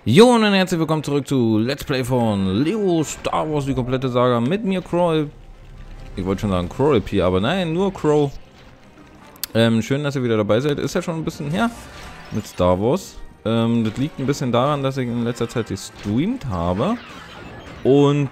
Jo und herzlich willkommen zurück zu Let's Play von Lego Star Wars, die komplette Saga mit mir, Crow. Ich wollte schon sagen Crow LP, aber nein, nur Crow. Schön, dass ihr wieder dabei seid. Ist ja schon ein bisschen her mit Star Wars. Das liegt ein bisschen daran, dass ich in letzter Zeit gestreamt habe. Und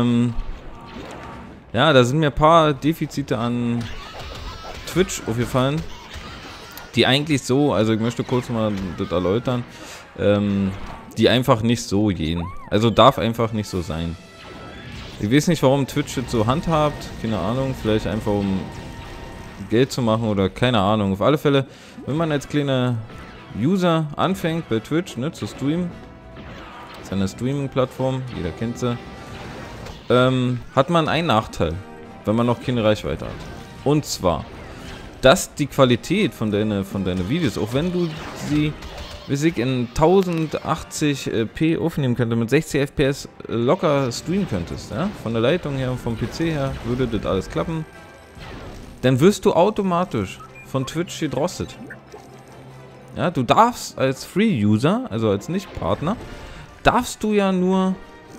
ja, da sind mir ein paar Defizite an Twitch aufgefallen, die eigentlich so, also ich möchte kurz mal das erläutern, die einfach nicht so gehen. Also darf einfach nicht so sein. Ich weiß nicht, warum Twitch das so handhabt, keine Ahnung, vielleicht einfach um Geld zu machen oder keine Ahnung. Auf alle Fälle, wenn man als kleiner User anfängt bei Twitch, ne, zu streamen, das ist eine Streaming-Plattform, jeder kennt sie, hat man einen Nachteil, wenn man noch keine Reichweite hat. Und zwar, dass die Qualität von deinen Videos, auch wenn du sie, wie ich, in 1080p aufnehmen könnte, mit 60 FPS locker streamen könntest, ja? Von der Leitung her, vom PC her, würde das alles klappen. Dann wirst du automatisch von Twitch gedrosselt. Ja, du darfst als Free-User, also als Nicht-Partner, darfst du ja nur,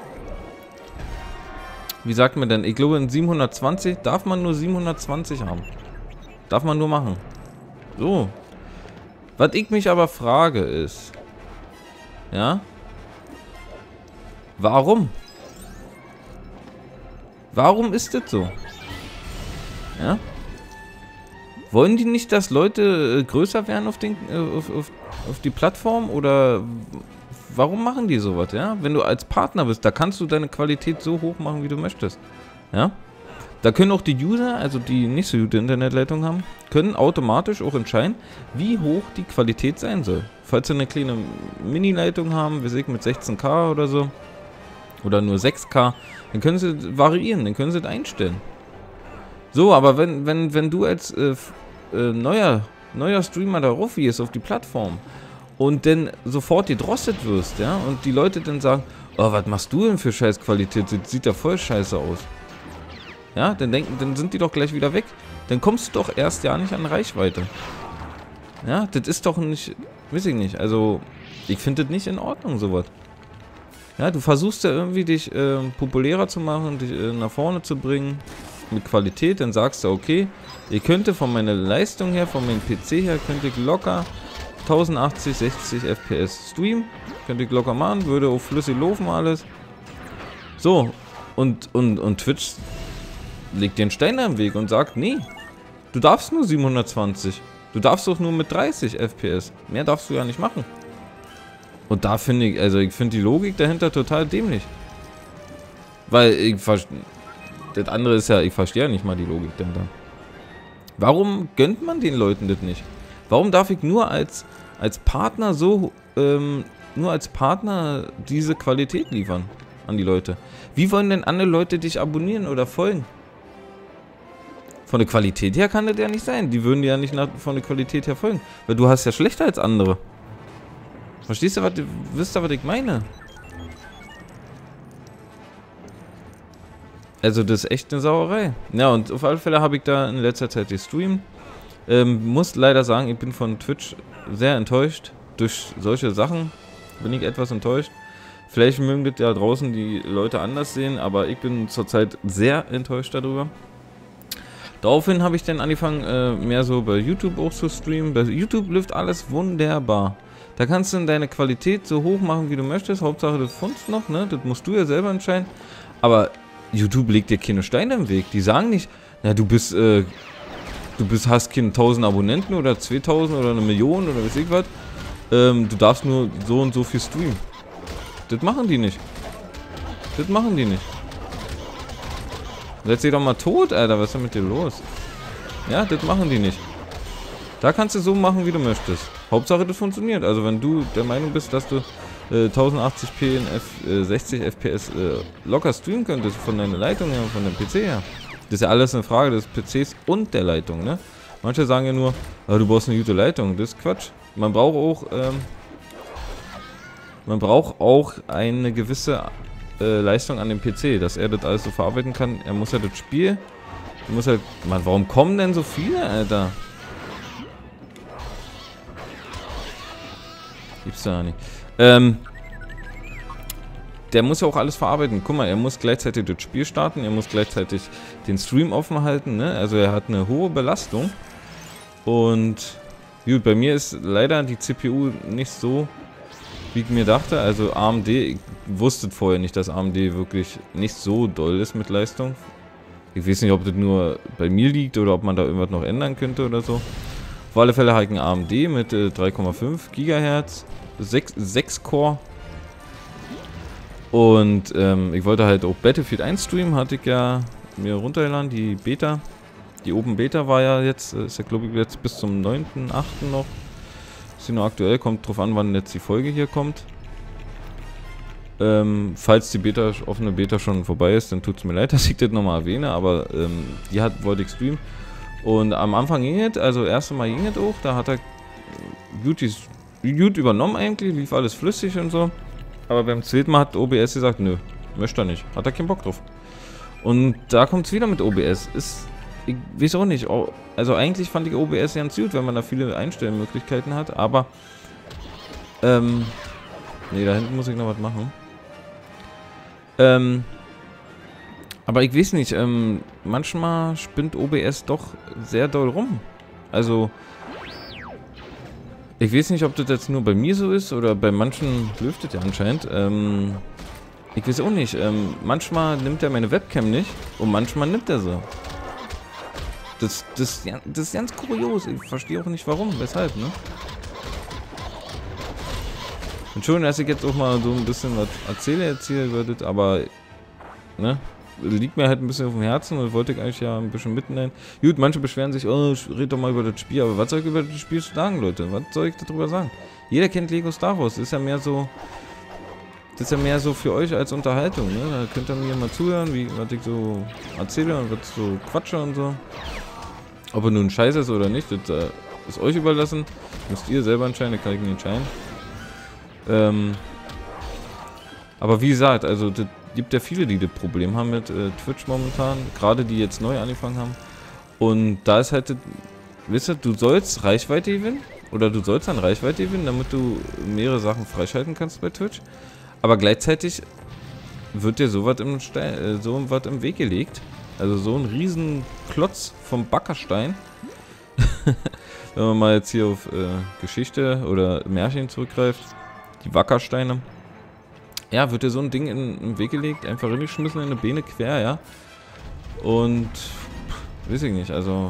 wie sagt man denn, ich glaube in 720 darf man nur 720 haben. Darf man nur machen. So. Was ich mich aber frage ist, ja, warum? Warum ist das so? Ja? Wollen die nicht, dass Leute größer werden auf die Plattform? Oder warum machen die sowas, ja? Wenn du als Partner bist, da kannst du deine Qualität so hoch machen, wie du möchtest. Ja? Da können auch die User, also die nicht so gute Internetleitung haben, können automatisch auch entscheiden, wie hoch die Qualität sein soll. Falls sie eine kleine Mini-Leitung haben, wie ich mit 16K oder so, oder nur 6K, dann können sie variieren, dann können sie das einstellen. So, aber wenn du als neuer Streamer darauf gehst, auf die Plattform, und dann sofort gedrosselt wirst, ja, und die Leute dann sagen, oh, was machst du denn für Scheißqualität, das sieht ja voll scheiße aus. Ja, dann sind die doch gleich wieder weg. Dann kommst du doch erst ja nicht an Reichweite. Ja, das ist doch nicht, weiß ich nicht, also ich finde das nicht in Ordnung, sowas. Ja, du versuchst ja irgendwie dich populärer zu machen, dich nach vorne zu bringen, mit Qualität, dann sagst du, okay, ihr könnte von meiner Leistung her, von meinem PC her, könnte ich locker 1080, 60 FPS streamen, könnte ich locker machen, würde auch flüssig laufen alles. So, und Twitch legt den Stein am Weg und sagt, nee, du darfst nur 720. Du darfst doch nur mit 30 FPS. Mehr darfst du ja nicht machen. Und da finde ich, also ich finde die Logik dahinter total dämlich. Weil das andere ist ja, ich verstehe ja nicht mal die Logik dahinter. Warum gönnt man den Leuten das nicht? Warum darf ich nur als Partner diese Qualität liefern an die Leute? Wie wollen denn andere Leute dich abonnieren oder folgen? Von der Qualität her kann das ja nicht sein. Die würden ja nicht von der Qualität her folgen. Weil du hast ja schlechter als andere. Verstehst du, wisst ihr, was ich meine? Also das ist echt eine Sauerei. Ja, und auf alle Fälle habe ich da in letzter Zeit gestreamt. Muss leider sagen, ich bin von Twitch sehr enttäuscht. Durch solche Sachen bin ich etwas enttäuscht. Vielleicht mögen das ja draußen die Leute anders sehen, aber ich bin zurzeit sehr enttäuscht darüber. Daraufhin habe ich dann angefangen, mehr so bei YouTube auch zu streamen. Bei YouTube läuft alles wunderbar. Da kannst du deine Qualität so hoch machen, wie du möchtest. Hauptsache, du fundst noch, ne? Das musst du ja selber entscheiden. Aber YouTube legt dir keine Steine im Weg. Die sagen nicht, na, hast keine 1000 Abonnenten oder 2000 oder 1 Million oder weiß ich was. Du darfst nur so und so viel streamen. Das machen die nicht. Das machen die nicht. Setz dich doch mal tot, Alter. Was ist denn mit dir los? Ja, das machen die nicht. Da kannst du so machen, wie du möchtest. Hauptsache, das funktioniert. Also, wenn du der Meinung bist, dass du 1080p in 60 FPS locker streamen könntest, von deiner Leitung her, von deinem PC her. Das ist ja alles eine Frage des PCs und der Leitung, ne? Manche sagen ja nur, du brauchst eine gute Leitung. Das ist Quatsch. Man braucht auch eine gewisse Leistung an dem PC, dass er das alles so verarbeiten kann. Er muss ja das Spiel, Mann, warum kommen denn so viele, Alter? Gibt's da nicht. der muss ja auch alles verarbeiten. Guck mal, er muss gleichzeitig das Spiel starten, er muss gleichzeitig den Stream offen halten, ne? Also er hat eine hohe Belastung. Und gut, bei mir ist leider die CPU nicht so, wie ich mir dachte. Also AMD, ich wusste vorher nicht, dass AMD wirklich nicht so doll ist mit Leistung. Ich weiß nicht, ob das nur bei mir liegt oder ob man da irgendwas noch ändern könnte oder so. Auf alle Fälle habe ich einen AMD mit 3,5 GHz, 6 Core. Und ich wollte halt auch Battlefield 1 streamen, hatte ich ja mir runtergeladen, die Beta. Die Open Beta war ja jetzt, ist ja glaube ich jetzt bis zum 9.8. noch. Ist noch aktuell, kommt drauf an, wann jetzt die Folge hier kommt. Falls die offene Beta schon vorbei ist, dann tut es mir leid, dass ich das nochmal erwähne, aber die wollte ich streamen. Und am Anfang ging es, also das erste Mal ging es auch, da hat er gut übernommen eigentlich, lief alles flüssig und so. Aber beim zweiten Mal hat OBS gesagt, nö, möchte er nicht, hat er keinen Bock drauf. Und da kommt es wieder mit OBS, ich weiß auch nicht, also eigentlich fand ich OBS ganz gut, wenn man da viele Einstellmöglichkeiten hat, aber nee, da hinten muss ich noch was machen. Aber ich weiß nicht, manchmal spinnt OBS doch sehr doll rum. Also, ich weiß nicht, ob das jetzt nur bei mir so ist oder bei manchen läuft das ja anscheinend. Ich weiß auch nicht, manchmal nimmt er meine Webcam nicht und manchmal nimmt er sie. Das ist ganz kurios, ich verstehe auch nicht warum, weshalb, ne? Entschuldigung, dass ich jetzt auch mal so ein bisschen was erzähle jetzt hier über das, aber, ne, liegt mir halt ein bisschen auf dem Herzen und wollte ich eigentlich ja ein bisschen mitnehmen. Gut, manche beschweren sich, oh, red doch mal über das Spiel, aber was soll ich über das Spiel sagen, Leute? Was soll ich darüber sagen? Jeder kennt Lego Star Wars, das ist ja mehr so für euch als Unterhaltung, ne? Da könnt ihr mir mal zuhören, was ich so erzähle und was so quatsche und so. Ob er nun scheiße ist oder nicht, das ist euch überlassen. Müsst ihr selber entscheiden, da kann ich nicht entscheiden. Aber wie gesagt, also das gibt ja viele, die das Problem haben mit Twitch momentan, gerade die jetzt neu angefangen haben. Und da ist halt, wisst ihr, du sollst Reichweite gewinnen oder du sollst dann Reichweite gewinnen, damit du mehrere Sachen freischalten kannst bei Twitch. Aber gleichzeitig wird dir sowas im Weg gelegt. Also so ein riesen Klotz vom Backerstein. Wenn man mal jetzt hier auf Geschichte oder Märchen zurückgreift. Die Wackersteine. Ja, wird dir so ein Ding im Weg gelegt, einfach reingeschmissen in eine Beine quer, ja. Und, weiß ich nicht, also...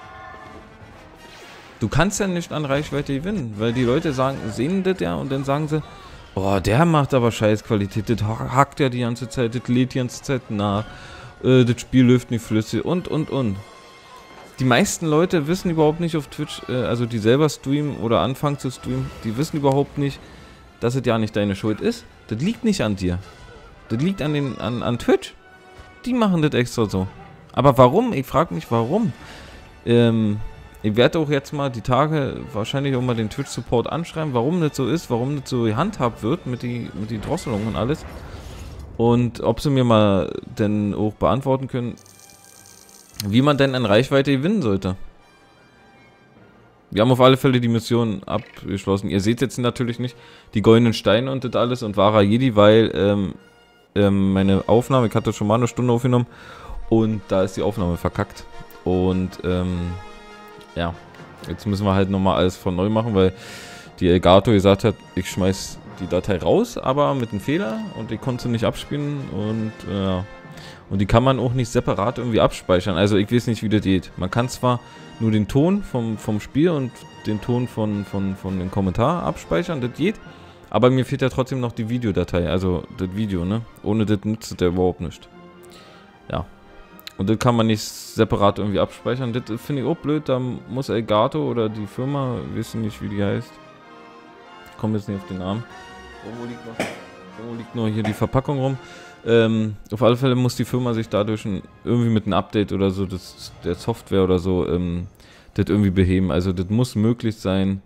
Du kannst ja nicht an Reichweite gewinnen, weil die Leute sehen das ja und dann sagen sie, oh, der macht aber scheiß Qualität, das hackt ja die ganze Zeit, das lädt die ganze Zeit nach, das Spiel läuft nicht flüssig und. Die meisten Leute wissen überhaupt nicht auf Twitch, also die selber streamen oder anfangen zu streamen, die wissen überhaupt nicht, dass es ja nicht deine Schuld ist. Das liegt nicht an dir. Das liegt an Twitch. Die machen das extra so. Aber warum? Ich frage mich, warum. Ich werde auch jetzt mal die Tage wahrscheinlich auch mal den Twitch-Support anschreiben, warum das so ist, warum das so gehandhabt wird mit die Drosselung und alles. Und ob sie mir mal denn auch beantworten können, wie man denn an Reichweite gewinnen sollte. Wir haben auf alle Fälle die Mission abgeschlossen. Ihr seht jetzt natürlich nicht die goldenen Steine und das alles und wahrer Jedi, weil meine Aufnahme, ich hatte schon mal eine Stunde aufgenommen und da ist die Aufnahme verkackt. Und ja, jetzt müssen wir halt nochmal alles von neu machen, weil die Elgato gesagt hat, ich schmeiß die Datei raus, aber mit einem Fehler und die konnte sie nicht abspielen und ja. Und die kann man auch nicht separat irgendwie abspeichern. Also ich weiß nicht, wie das geht. Man kann zwar nur den Ton vom Spiel und den Ton von dem Kommentar abspeichern, das geht. Aber mir fehlt ja trotzdem noch die Videodatei, also das Video, ne? Ohne das nützt der überhaupt nicht. Ja. Und das kann man nicht separat irgendwie abspeichern. Das finde ich auch blöd. Da muss Elgato oder die Firma, wissen nicht, wie die heißt. Ich komme jetzt nicht auf den Namen. Irgendwo liegt noch hier die Verpackung rum. Auf alle Fälle muss die Firma sich dadurch irgendwie mit einem Update oder so der Software oder so das irgendwie beheben. Also das muss möglich sein,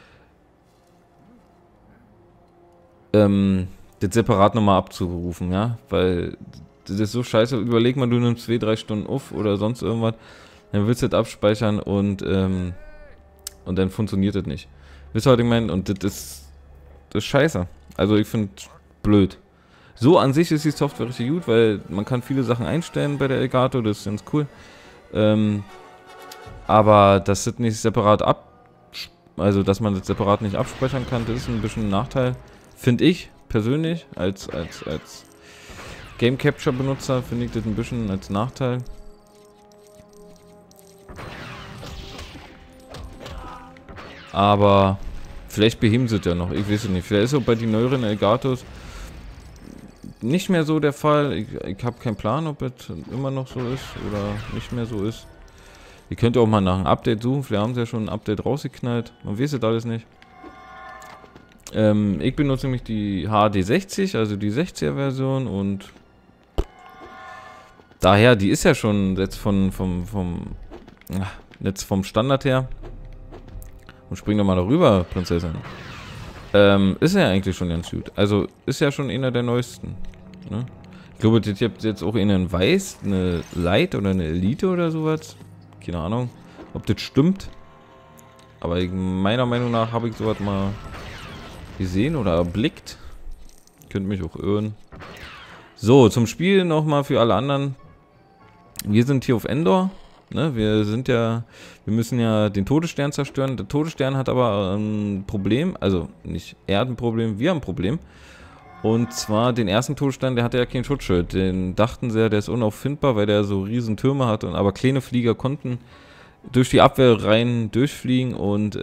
das separat nochmal abzurufen, ja, weil das ist so scheiße. Überleg mal, du nimmst 2-3 Stunden auf oder sonst irgendwas, dann willst du das abspeichern und dann funktioniert das nicht. Wisst ihr, was ich meine? Und das ist scheiße. Also ich finde blöd. So an sich ist die Software richtig gut, weil man kann viele Sachen einstellen bei der Elgato, das ist ganz cool. Aber das ist nicht separat also dass man das separat nicht abspeichern kann, das ist ein bisschen ein Nachteil. Finde ich persönlich, als Game Capture Benutzer finde ich das ein bisschen als Nachteil. Aber vielleicht beheben sie es ja noch, ich weiß es nicht. Vielleicht ist auch bei den neueren Elgatos nicht mehr so der Fall. Ich habe keinen Plan, ob es immer noch so ist oder nicht mehr so ist. Ihr könnt auch mal nach einem Update suchen. Vielleicht haben sie ja schon ein Update rausgeknallt. Man weiß es alles nicht. Ich benutze nämlich die HD60, also die 60er Version und daher, die ist ja schon jetzt vom Standard her. Und spring doch mal darüber, Prinzessin. Ist ja eigentlich schon ganz gut. Also ist ja schon einer der neuesten. Ne? Ich glaube, ihr habt jetzt auch einen Weiß, eine Light oder eine Elite oder sowas. Keine Ahnung, ob das stimmt. Aber meiner Meinung nach habe ich sowas mal gesehen oder erblickt. Könnt mich auch irren. So, zum Spiel nochmal für alle anderen. Wir sind hier auf Endor. Ne? Wir müssen ja den Todesstern zerstören. Der Todesstern hat aber ein Problem. Also nicht er hat ein Problem, wir haben ein Problem. Und zwar den ersten Todesstern, der hatte ja kein Schutzschild. Den dachten sie ja, der ist unauffindbar, weil der so riesen Türme hat. Aber kleine Flieger konnten durch die Abwehrreihen durchfliegen und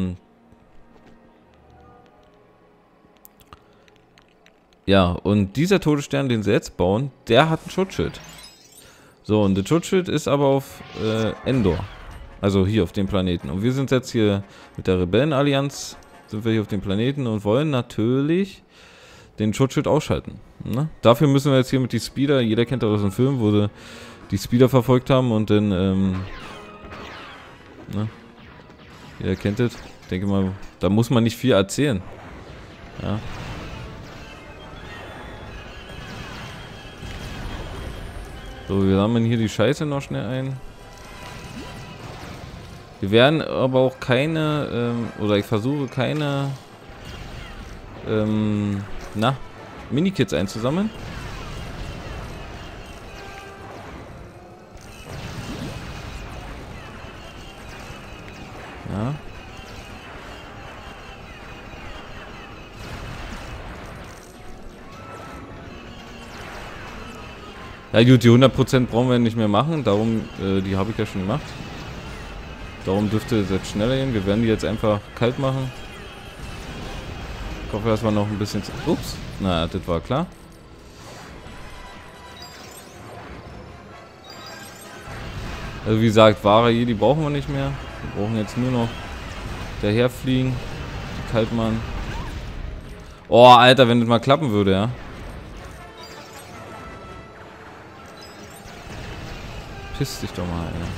ja, und dieser Todesstern, den sie jetzt bauen, der hat ein Schutzschild. So, und das Schutzschild ist aber auf Endor. Also hier auf dem Planeten. Und wir sind jetzt hier mit der Rebellenallianz, sind wir hier auf dem Planeten und wollen natürlich den Schutzschild ausschalten. Ne? Dafür müssen wir jetzt hier mit die Speeder, jeder kennt das aus dem Film, wo sie die Speeder verfolgt haben und dann, ne? Jeder kennt das. Ich denke mal, da muss man nicht viel erzählen. Ja. So, wir sammeln hier die Scheiße noch schnell ein. Wir werden aber auch keine, oder ich versuche keine, Minikits einzusammeln. Ja. Ja gut, die 100% brauchen wir nicht mehr machen, darum, die habe ich ja schon gemacht. Darum dürfte es jetzt schneller gehen. Wir werden die jetzt einfach kalt machen. Ich hoffe, dass wir noch ein bisschen... Ups, na, das war klar. Also wie gesagt, Ware hier, die brauchen wir nicht mehr. Wir brauchen jetzt nur noch daherfliegen, die kalt machen. Oh, Alter, wenn das mal klappen würde, ja. Piss dich doch mal, ey.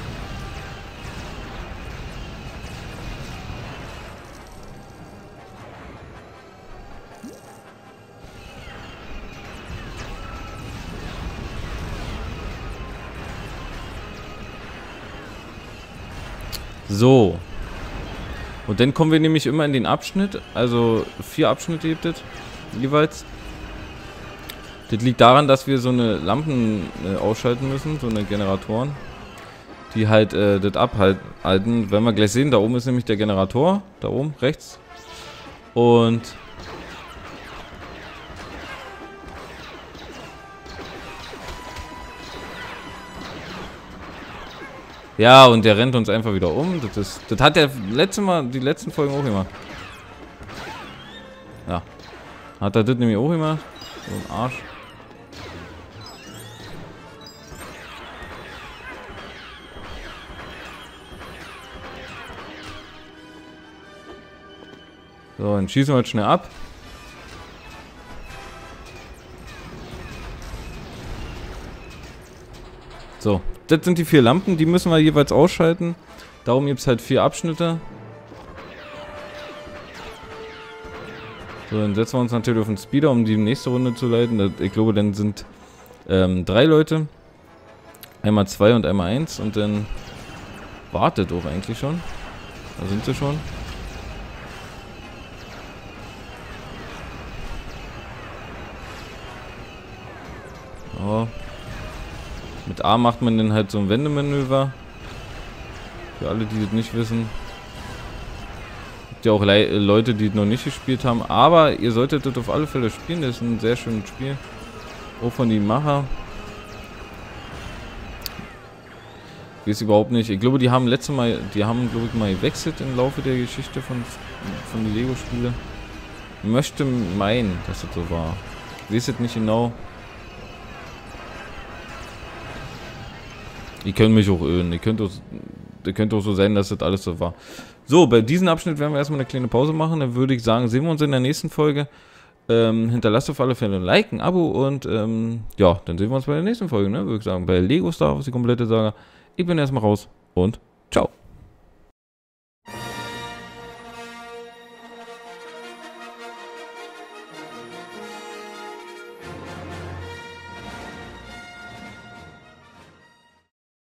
So. Und dann kommen wir nämlich immer in den Abschnitt. Also 4 Abschnitte gibt es jeweils. Das liegt daran, dass wir so eine Lampen ausschalten müssen, so eine Generatoren, die halt das abhalten. Wenn wir gleich sehen, da oben ist nämlich der Generator, da oben rechts. Und ja, und der rennt uns einfach wieder um. Das hat der die letzten Folgen auch gemacht. Ja. Hat er das nämlich auch gemacht? So ein Arsch. So, dann schießen wir jetzt schnell ab. So, das sind die 4 Lampen, die müssen wir jeweils ausschalten. Darum gibt es halt 4 Abschnitte. So, dann setzen wir uns natürlich auf den Speeder, um die nächste Runde zu leiten. Ich glaube, dann sind 3 Leute. Einmal 2 und einmal 1. Und dann wartet auch eigentlich schon. Da sind sie schon. Ja. Mit A macht man dann halt so ein Wendemanöver. Für alle, die das nicht wissen. Gibt ja auch Leute, die es noch nicht gespielt haben. Aber ihr solltet das auf alle Fälle spielen. Das ist ein sehr schönes Spiel. Auch von den Macher. Ich weiß überhaupt nicht. Ich glaube, die haben glaube ich, mal gewechselt im Laufe der Geschichte von den Lego-Spielen. Ich möchte meinen, dass das so war. Ich weiß es nicht genau. Ihr könnt mich auch irren. Ihr könnt auch so sein, dass das alles so war. So, bei diesem Abschnitt werden wir erstmal eine kleine Pause machen. Dann würde ich sagen, sehen wir uns in der nächsten Folge. Hinterlasst auf alle Fälle ein Like, ein Abo und ja, dann sehen wir uns bei der nächsten Folge, ne? Würde ich sagen, bei Lego Star Wars, die komplette Saga. Ich bin erstmal raus und ciao.